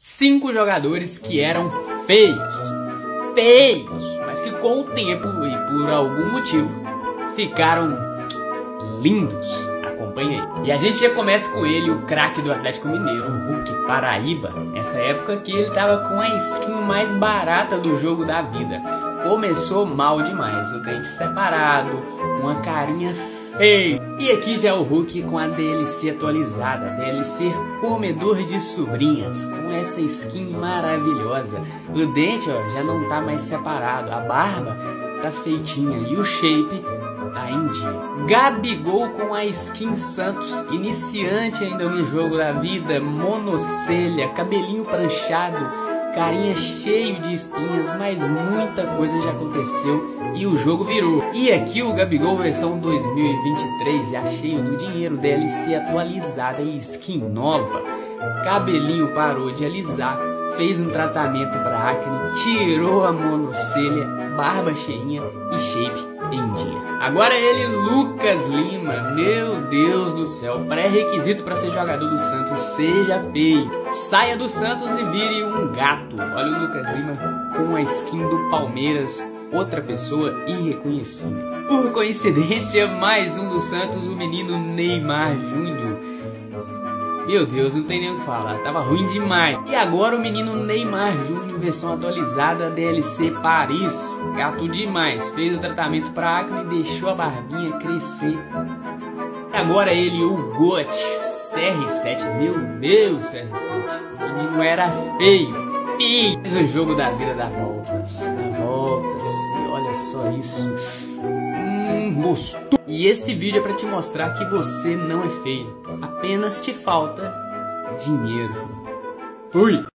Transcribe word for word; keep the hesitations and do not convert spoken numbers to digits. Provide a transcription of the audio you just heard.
Cinco jogadores que eram feios, feios, mas que com o tempo e por algum motivo ficaram lindos. Acompanhe aí. E a gente já começa com ele, o craque do Atlético Mineiro, o Hulk Paraíba. Nessa época que ele tava com a skin mais barata do jogo da vida. Começou mal demais, o dente separado, uma carinha feia. E aqui já é o Hulk com a D L C atualizada, D L C Comedor de Sobrinhas, com essa skin maravilhosa. O dente, ó, já não tá mais separado, a barba tá feitinha e o shape tá em dia. Gabigol com a skin Santos, iniciante ainda no jogo da vida, monocelha, cabelinho pranchado, carinha cheio de espinhas, mas muita coisa já aconteceu e o jogo virou. E aqui o Gabigol versão dois mil e vinte e três, já cheio do dinheiro, D L C atualizada e skin nova. Cabelinho parou de alisar, fez um tratamento para acne, tirou a monocelha, barba cheinha e shape em dia. Agora ele, Lucas Lima, meu Deus do céu, pré-requisito para ser jogador do Santos, seja feio. Saia do Santos e vire um gato. Olha o Lucas Lima com a skin do Palmeiras, outra pessoa irreconhecível. Por coincidência, mais um do Santos, o menino Neymar Júnior. Meu Deus, não tem nem o que falar, tava ruim demais. E agora o menino Neymar Júnior, versão atualizada, D L C Paris. Gato demais, fez o tratamento para acne e deixou a barbinha crescer. E agora ele, o Gotti, C R sete, meu Deus, C R sete. O menino era feio, feio. Mas o jogo da vida dá voltas, dá voltas. E olha só isso. Hum, mostrou. E esse vídeo é para te mostrar que você não é feio. Apenas te falta dinheiro. Fui!